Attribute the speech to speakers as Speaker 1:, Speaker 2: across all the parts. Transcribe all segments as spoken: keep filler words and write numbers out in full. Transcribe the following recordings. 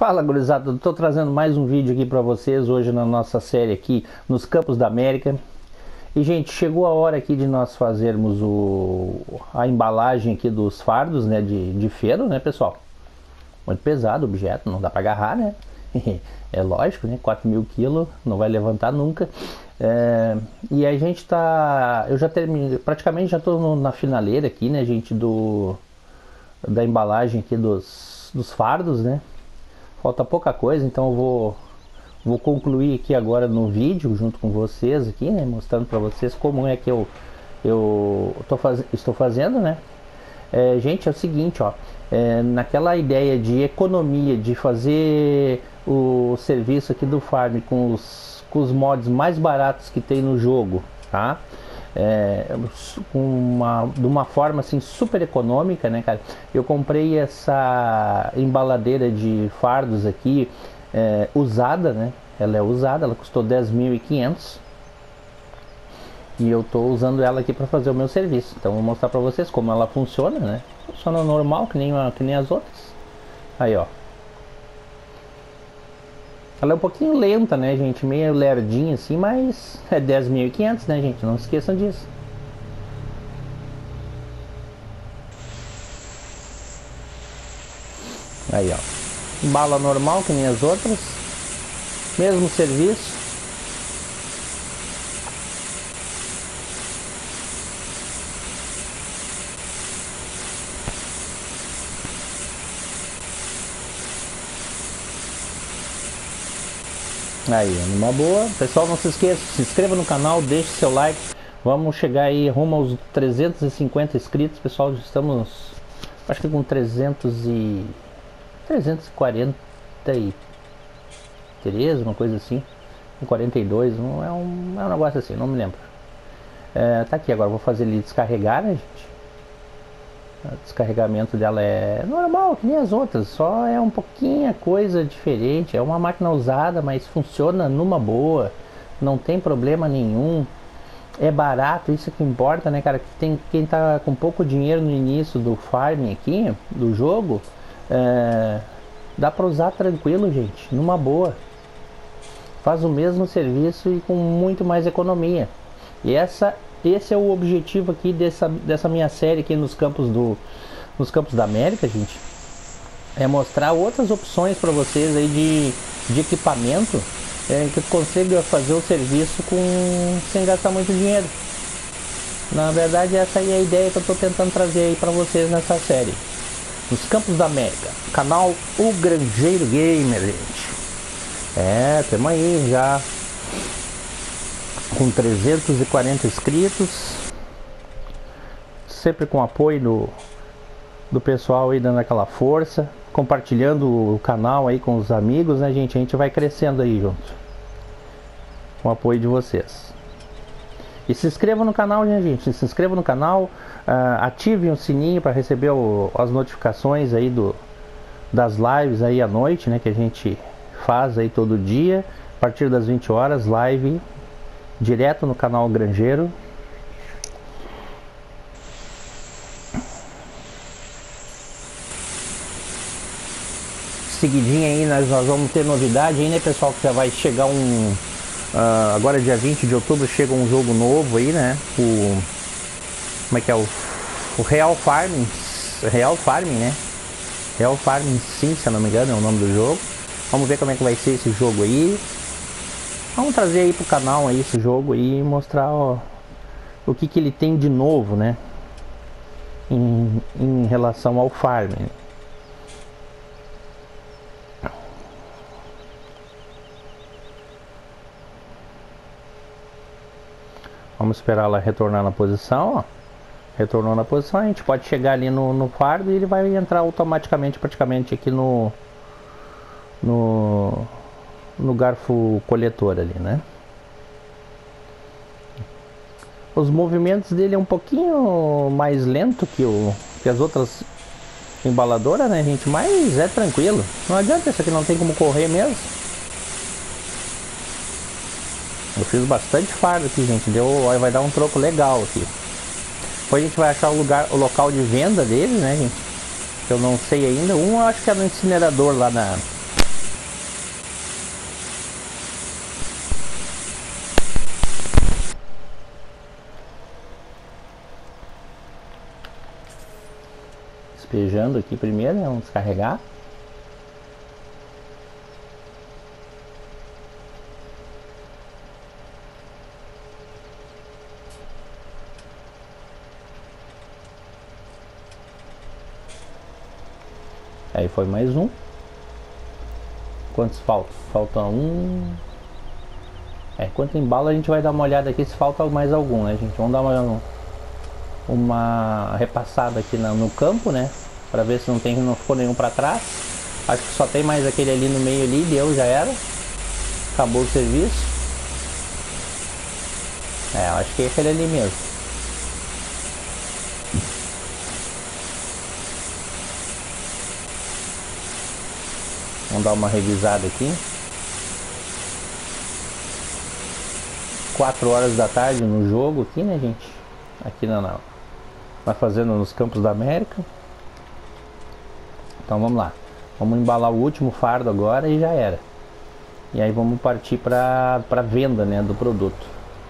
Speaker 1: Fala, gurizada, estou trazendo mais um vídeo aqui para vocês hoje na nossa série aqui nos Campos da América. E gente, chegou a hora aqui de nós fazermos o, a embalagem aqui dos fardos, né, de, de ferro, né, pessoal? Muito pesado o objeto, não dá para agarrar, né? É lógico, né? quatro mil quilos, não vai levantar nunca. É, e a gente tá, eu já terminei, praticamente já estou na finaleira aqui, né, gente, do da embalagem aqui dos, dos fardos, né? Falta pouca coisa, então eu vou, vou concluir aqui agora no vídeo junto com vocês aqui, né, mostrando para vocês como é que eu, eu tô faz, estou fazendo, né. É, gente, é o seguinte, ó, é, naquela ideia de economia, de fazer o serviço aqui do farm com os, com os mods mais baratos que tem no jogo, tá? É, uma, de uma forma assim super econômica, né, cara? Eu comprei essa embaladeira de fardos aqui é, usada, né? Ela é usada, ela custou dez mil e quinhentos e eu tô usando ela aqui para fazer o meu serviço. Então vou mostrar para vocês como ela funciona, né? Funciona normal, que nem, uma, que nem as outras. Aí, ó. Ela é um pouquinho lenta, né, gente? Meio lerdinha assim, mas é dez mil e quinhentos, né, gente? Não se esqueçam disso. Aí, ó. Bala normal, que nem as outras. Mesmo serviço. Aí, numa boa. Pessoal, não se esqueça, se inscreva no canal, deixe seu like. Vamos chegar aí rumo aos trezentos e cinquenta inscritos, pessoal. Estamos, acho que com trezentos e trezentos e quarenta e três, uma coisa assim, com quarenta e dois, não é um, é um negócio assim, não me lembro. É, tá aqui agora, vou fazer ele descarregar, né, gente? O descarregamento dela é normal, que nem as outras, só é um pouquinho coisa diferente. É uma máquina usada, mas funciona numa boa, não tem problema nenhum. É barato, isso que importa, né, cara? Que tem quem tá com pouco dinheiro no início do farming aqui, do jogo, é, dá pra usar tranquilo, gente, numa boa. Faz o mesmo serviço e com muito mais economia. E essa Esse é o objetivo aqui dessa, dessa minha série aqui nos campos do nos campos da América, gente. É mostrar outras opções para vocês aí de, de equipamento é, que consiga fazer o serviço com, sem gastar muito dinheiro. Na verdade, essa aí é a ideia que eu estou tentando trazer aí para vocês nessa série. Nos Campos da América, canal O Granjeiro Gamer, gente. É, temos aí já com trezentos e quarenta inscritos, sempre com apoio do, do pessoal aí dando aquela força, compartilhando o canal aí com os amigos, né, gente? A gente vai crescendo aí junto, com o apoio de vocês. E se inscrevam no canal, né, gente? Se inscrevam no canal, uh, ativem o sininho para receber o, as notificações aí do, das lives aí à noite, né, que a gente faz aí todo dia, a partir das vinte horas, live direto no canal Granjeiro. Seguidinha aí, nós, nós vamos ter novidade aí, né, pessoal? Que já vai chegar um... Uh, agora dia vinte de outubro chega um jogo novo aí, né? O... Como é que é? O, o Real Farming. Real Farming, né? Real Farming sim, se eu não me engano, é o nome do jogo. Vamos ver como é que vai ser esse jogo aí. Vamos trazer aí pro canal aí esse jogo aí e mostrar, ó, o que que ele tem de novo, né, em, em relação ao farm. Vamos esperar ela retornar na posição, ó. Retornou na posição, a gente pode chegar ali no, no fardo e ele vai entrar automaticamente praticamente aqui no no no garfo coletor ali, né? Os movimentos dele é um pouquinho mais lento que, o, que as outras embaladoras, né, gente? Mas é tranquilo. Não adianta, isso aqui não tem como correr mesmo. Eu fiz bastante fardo aqui, gente. Deu, vai dar um troco legal aqui. Depois a gente vai achar o lugar, o local de venda dele, né, gente? Eu não sei ainda. Um eu acho que é no incinerador lá na despejando aqui primeiro, né? Vamos descarregar. Aí foi mais um. Quantos faltam? Falta um. É, enquanto embala a gente vai dar uma olhada aqui se falta mais algum, né, gente? Vamos dar uma, uma repassada aqui na, no campo, né? Pra ver se não, tem, não ficou nenhum pra trás. Acho que só tem mais aquele ali no meio ali, deu, já era. Acabou o serviço. É, acho que é aquele ali mesmo. Vamos dar uma revisada aqui. quatro horas da tarde no jogo aqui, né, gente? Aqui na, na vai fazendo nos Campos da América. Então vamos lá. Vamos embalar o último fardo agora e já era. E aí vamos partir para para venda, né, do produto.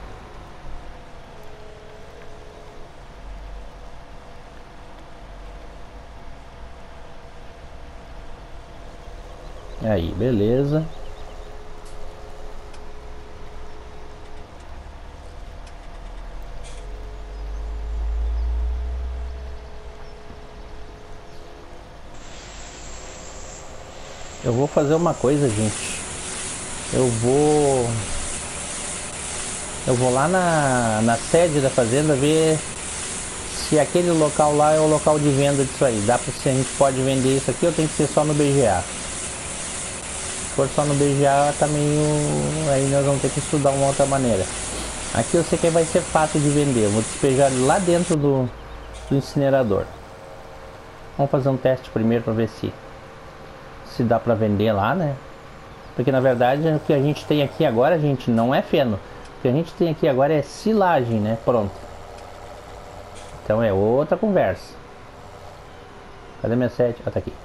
Speaker 1: Aí, beleza. Eu vou fazer uma coisa, gente. Eu vou... Eu vou lá na, na sede da fazenda ver se aquele local lá é o local de venda disso aí. Dá pra, se a gente pode vender isso aqui ou tem que ser só no B G A. Se for só no B G A tá meio... Aí nós vamos ter que estudar uma outra maneira. Aqui eu sei que vai ser fácil de vender. Eu vou despejar lá dentro do, do incinerador. Vamos fazer um teste primeiro para ver se... se dá para vender lá, né? Porque na verdade o que a gente tem aqui agora, gente, não é feno. O que a gente tem aqui agora é silagem, né? Pronto. Então é outra conversa. Cadê minha sete? Ah, tá aqui.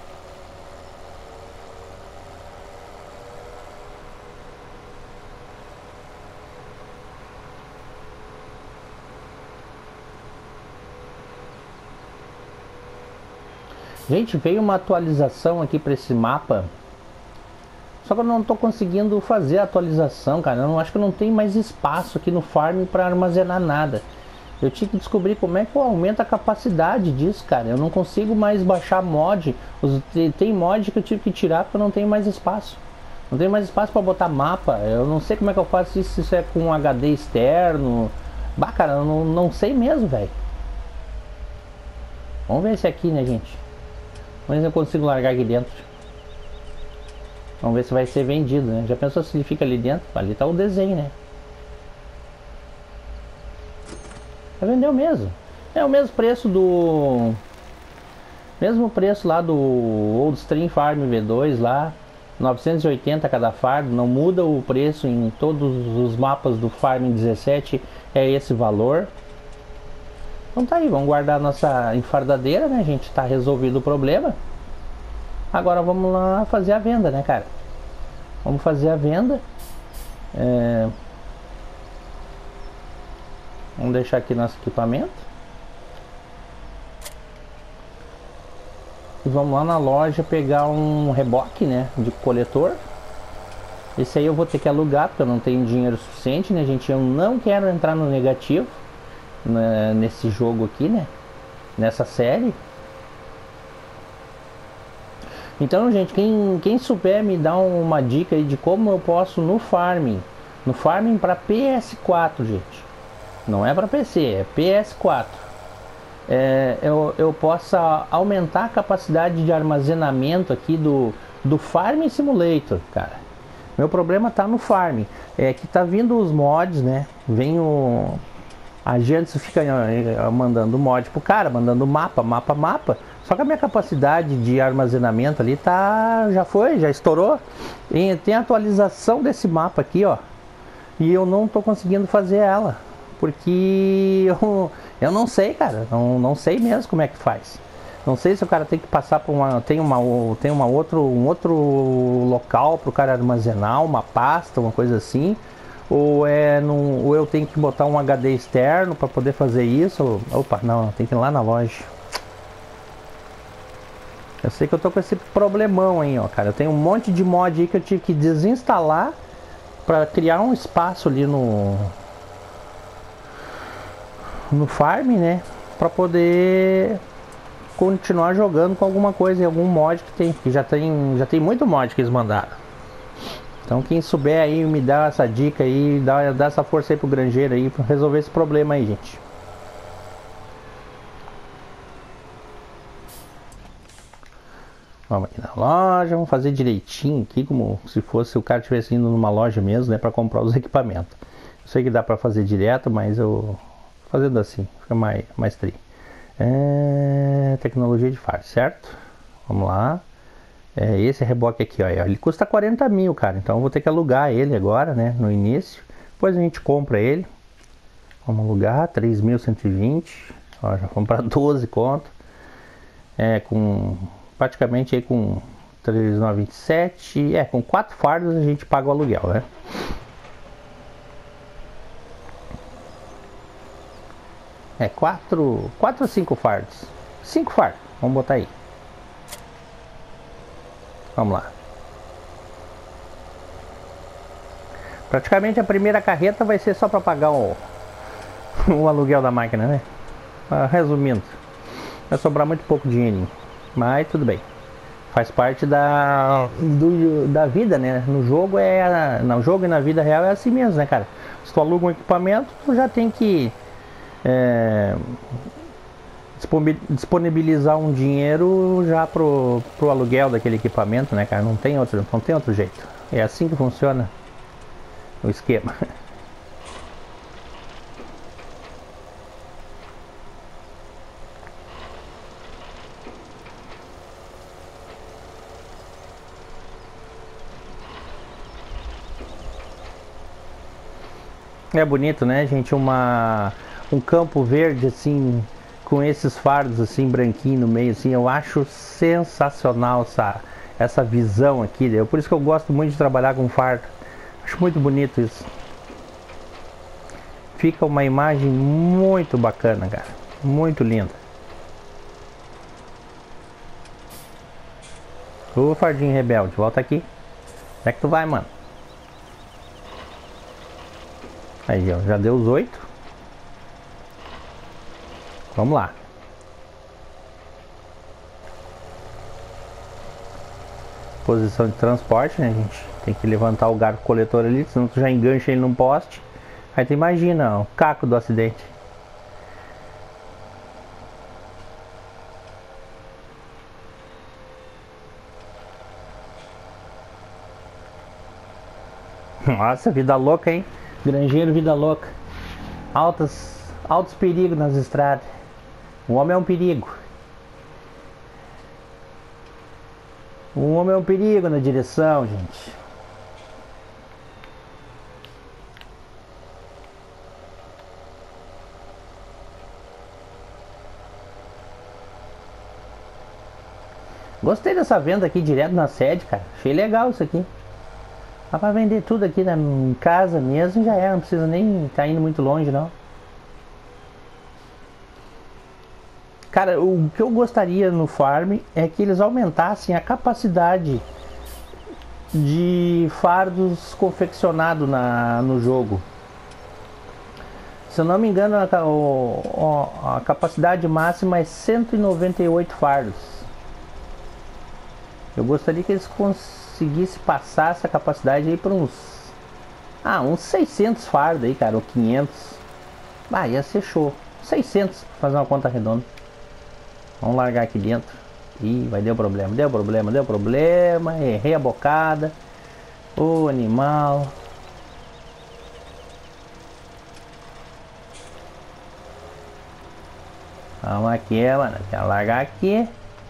Speaker 1: Gente, veio uma atualização aqui para esse mapa. Só que eu não estou conseguindo fazer a atualização, cara. Eu não, acho que não tem mais espaço aqui no farm para armazenar nada. Eu tinha que descobrir como é que eu aumento a capacidade disso, cara. Eu não consigo mais baixar mod. Os, tem mod que eu tive que tirar porque eu não tenho mais espaço. Não tenho mais espaço para botar mapa. Eu não sei como é que eu faço isso. Se isso é com um H D externo. Bah, cara, eu não, não sei mesmo, velho. Vamos ver esse aqui, né, gente? Vamos ver se eu consigo largar aqui dentro. Vamos ver se vai ser vendido, né? Já pensou se ele fica ali dentro? Ali tá o desenho, né? Já vendeu mesmo. É o mesmo preço do... Mesmo preço lá do Old Stream Farm V dois lá. novecentos e oitenta cada fardo. Não muda o preço em todos os mapas do Farm dezessete. É esse valor. Então tá aí, vamos guardar a nossa enfardadeira, né, gente? Tá resolvido o problema. Agora vamos lá fazer a venda, né, cara? Vamos fazer a venda. É... Vamos deixar aqui nosso equipamento. E vamos lá na loja pegar um reboque, né, de coletor. Esse aí eu vou ter que alugar, porque eu não tenho dinheiro suficiente, né, gente? Eu não quero entrar no negativo né, nesse jogo aqui, né? Nessa série. Então, gente, quem, quem souber me dar uma dica aí de como eu posso no farming, no farming para P S quatro, gente, não é para P C, é P S quatro, é, eu, eu possa aumentar a capacidade de armazenamento aqui do, do Farming Simulator, cara. Meu problema tá no farming, é que tá vindo os mods, né? Vem o... A gente fica mandando mod pro cara, mandando mapa, mapa, mapa. Só que a minha capacidade de armazenamento ali tá... Já foi, já estourou. E tem a atualização desse mapa aqui, ó. E eu não tô conseguindo fazer ela. Porque eu, eu não sei, cara. Não, não sei mesmo como é que faz. Não sei se o cara tem que passar por uma... Tem, uma, tem uma outro, um outro local pro cara armazenar, uma pasta, uma coisa assim. Ou, é num, ou eu tenho que botar um H D externo para poder fazer isso. Opa, não, tem que ir lá na loja. Eu sei que eu tô com esse problemão aí, ó, cara. Eu tenho um monte de mod aí que eu tive que desinstalar pra criar um espaço ali no no farm, né? Pra poder continuar jogando com alguma coisa em algum mod que tem. Que já tem, já tem muito mod que eles mandaram. Então quem souber aí me dá essa dica aí, dá, dá essa força aí pro granjeiro aí pra resolver esse problema aí, gente. Vamos aqui na loja, vamos fazer direitinho aqui, como se fosse o cara estivesse indo numa loja mesmo, né, para comprar os equipamentos. Eu sei que dá para fazer direto, mas eu fazendo assim, fica mais, mais tri. É, tecnologia de faro, certo? Vamos lá. É, esse reboque aqui, ó, ele custa quarenta mil, cara, então eu vou ter que alugar ele agora, né, no início. Depois a gente compra ele. Vamos alugar, três mil cento e vinte. Ó, já vamos para doze conto. É, com... praticamente aí com três mil novecentos e vinte e sete, é, com quatro fardos a gente paga o aluguel, né? É, quatro, quatro ou cinco fardos? cinco fardos, vamos botar aí. Vamos lá. Praticamente a primeira carreta vai ser só para pagar o, o aluguel da máquina, né? Ah, resumindo, vai sobrar muito pouco dinheirinho, mas tudo bem. Faz parte da, do, da vida, né? No jogo é no jogo e na vida real é assim mesmo, né, cara? Se tu aluga um equipamento, tu já tem que é, disponibilizar um dinheiro já pro, pro aluguel daquele equipamento, né, cara? Não tem outro, não tem outro jeito. É assim que funciona o esquema. É bonito, né, gente? Uma, um campo verde assim, com esses fardos assim, branquinho no meio, assim, eu acho sensacional essa, essa visão aqui. Né? Por isso que eu gosto muito de trabalhar com fardo. Acho muito bonito isso. Fica uma imagem muito bacana, cara. Muito linda. Ô fardinho rebelde, volta aqui. Onde é que tu vai, mano? Aí, ó, já deu os oito. Vamos lá. Posição de transporte, né, gente? Tem que levantar o garfo coletor ali, senão tu já engancha ele num poste. Aí tu imagina, ó, o caco do acidente. Nossa, vida louca, hein? Granjeiro, vida louca. Altas, altos perigos nas estradas. O homem é um perigo. O homem é um perigo na direção, gente. Gostei dessa venda aqui direto na sede, cara. Achei legal isso aqui. Dá pra vender tudo aqui na, em casa mesmo, já é. Não precisa nem estar tá indo muito longe, não. Cara, o que eu gostaria no farm é que eles aumentassem a capacidade de fardos confeccionados na, no jogo. Se eu não me engano, a, a, a capacidade máxima é cento e noventa e oito fardos. Eu gostaria que eles conseguissem passar essa capacidade aí para uns... Ah, uns seiscentos fardos aí, cara, ou quinhentos. Ah, ia ser show. seiscentos, pra fazer uma conta redonda. Vamos largar aqui dentro. Ih, vai deu problema, deu problema, deu problema. Errei a bocada. Ô, animal. Vamos aqui, mano. Quero largar aqui.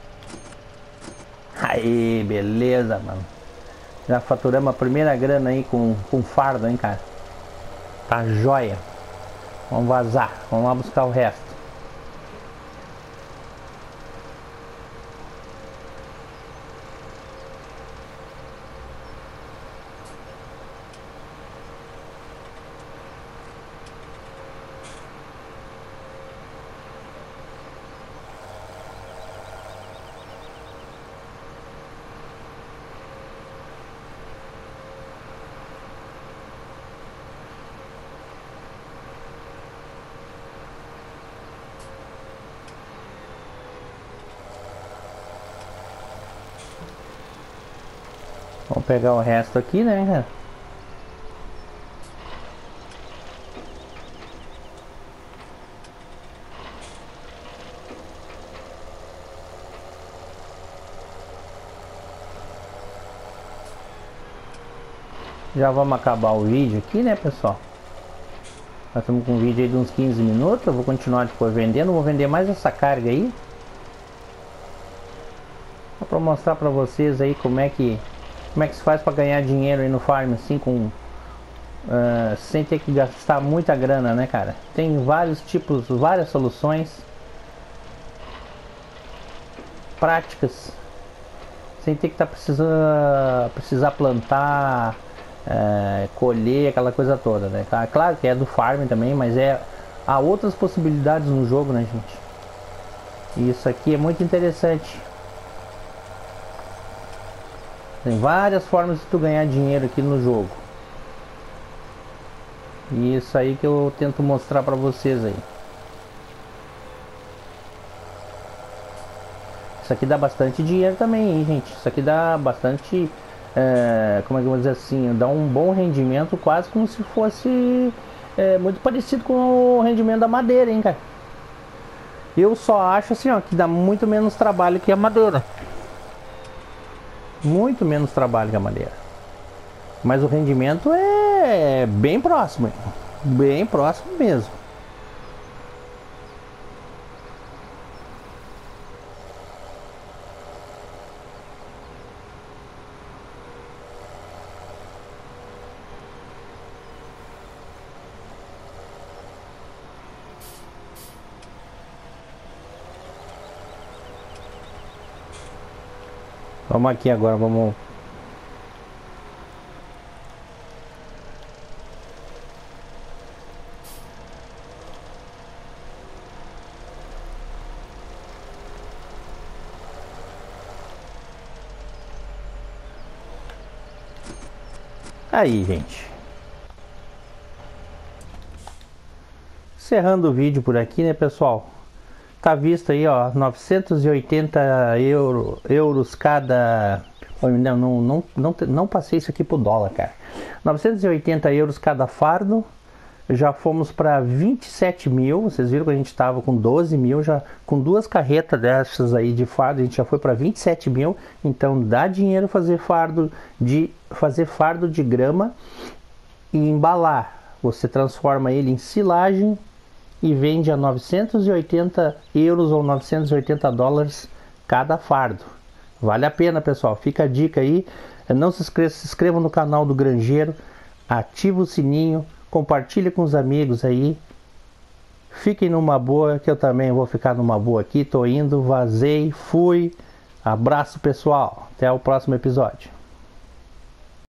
Speaker 1: Aí, beleza, mano. Já faturamos a primeira grana aí com, com fardo, hein, cara. Tá joia. Vamos vazar. Vamos lá buscar o resto. Vamos pegar o resto aqui, né, cara? Já vamos acabar o vídeo aqui, né, pessoal? Nós estamos com um vídeo aí de uns quinze minutos. Eu vou continuar depois vendendo. Vou vender mais essa carga aí, só para mostrar para vocês aí como é que como é que se faz para ganhar dinheiro aí no farm, assim, com uh, sem ter que gastar muita grana, né, cara? Tem vários tipos, várias soluções práticas, sem ter que estar tá precisando precisar plantar, É, colher, aquela coisa toda, né? Claro que é do farm também, mas é há outras possibilidades no jogo, né, gente? E isso aqui é muito interessante. Tem várias formas de tu ganhar dinheiro aqui no jogo. E isso aí que eu tento mostrar pra vocês aí. Isso aqui dá bastante dinheiro também, hein, gente? Isso aqui dá bastante... É, como é que eu vou dizer assim, dá um bom rendimento, quase como se fosse é, muito parecido com o rendimento da madeira, hein, cara. Eu só acho assim, ó, que dá muito menos trabalho que a madeira, muito menos trabalho que a madeira, mas o rendimento é bem próximo, hein? Bem próximo mesmo. Vamos aqui agora, vamos... Aí, gente. Encerrando o vídeo por aqui, né, pessoal? Tá visto aí, ó, novecentos e oitenta euro, euros cada... Não, não, não, não, não passei isso aqui pro dólar, cara. novecentos e oitenta euros cada fardo. Já fomos para vinte e sete mil. Vocês viram que a gente estava com doze mil. Já, com duas carretas dessas aí de fardo, a gente já foi para vinte e sete mil. Então dá dinheiro fazer fardo de, fazer fardo de grama e embalar. Você transforma ele em silagem e vende a novecentos e oitenta euros ou novecentos e oitenta dólares cada fardo. Vale a pena, pessoal. Fica a dica aí. Não se inscreva, se inscreva no canal do Granjeiro, ativa o sininho, compartilhe com os amigos aí. Fiquem numa boa, que eu também vou ficar numa boa aqui. Tô indo, vazei, fui. Abraço, pessoal. Até o próximo episódio.